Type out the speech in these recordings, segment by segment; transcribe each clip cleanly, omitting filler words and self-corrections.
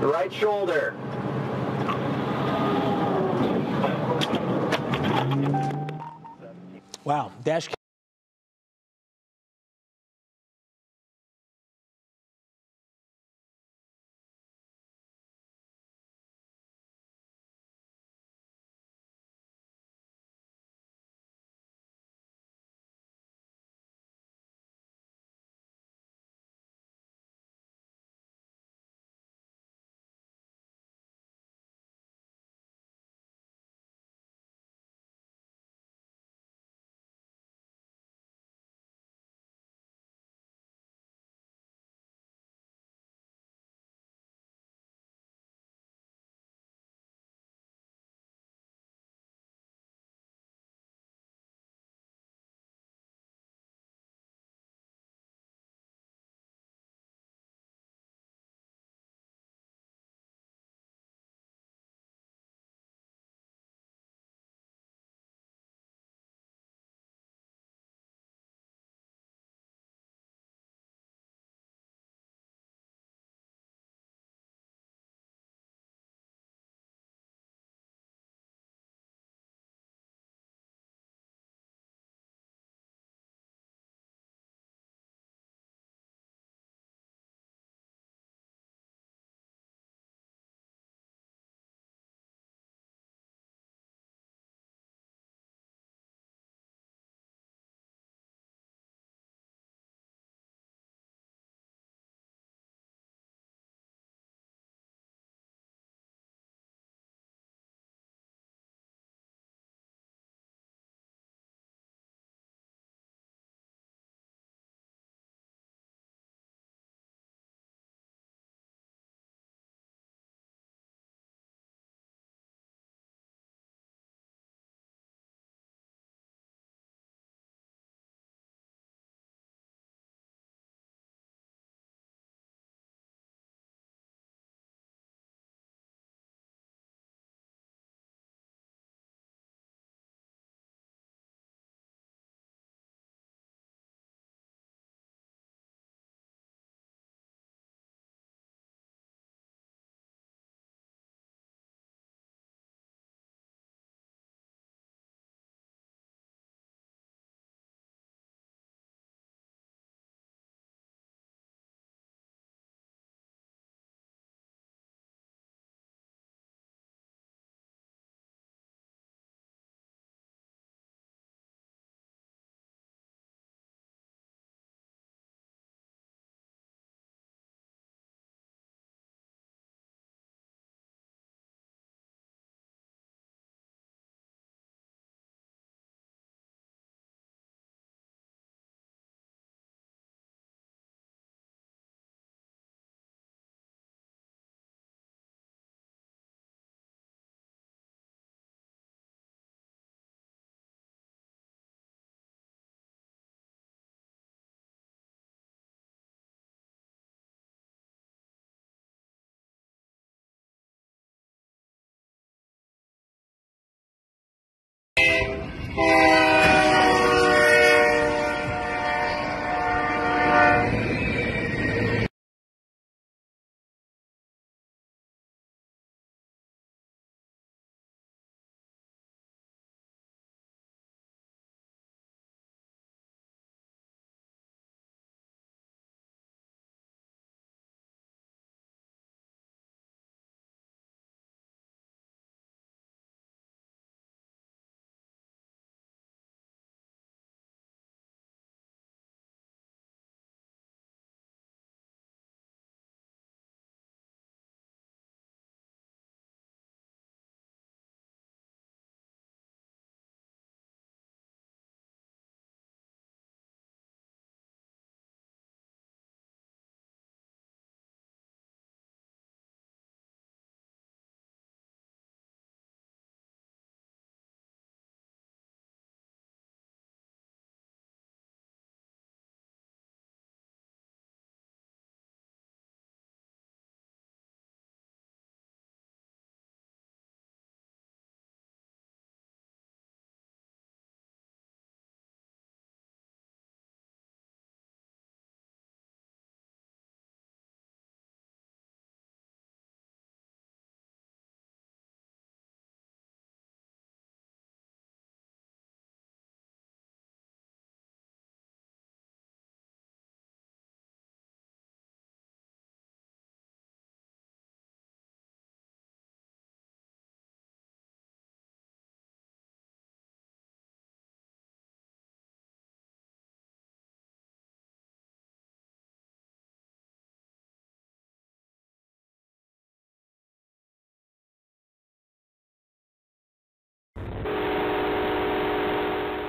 Right shoulder. Wow. Dash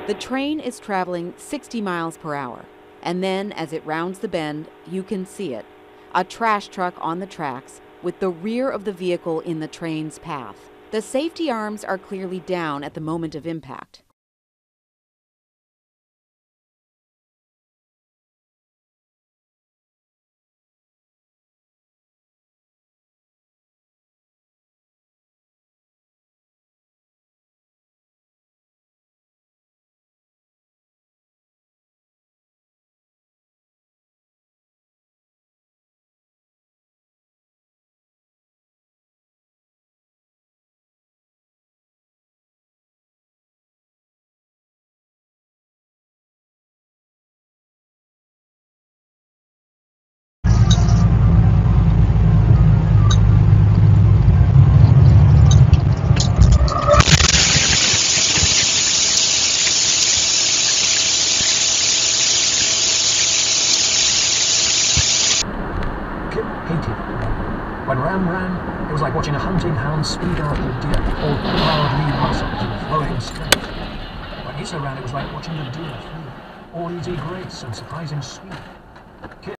The train is traveling 60 miles per hour, and then as it rounds the bend, you can see it, a trash truck on the tracks with the rear of the vehicle in the train's path. The safety arms are clearly down at the moment of impact. Hated it. When Ram ran, it was like watching a hunting hound speed after a deer, all proud lead muscles and flowing strength. When Issa ran, it was like watching the deer flee, all easy grace and surprising speed.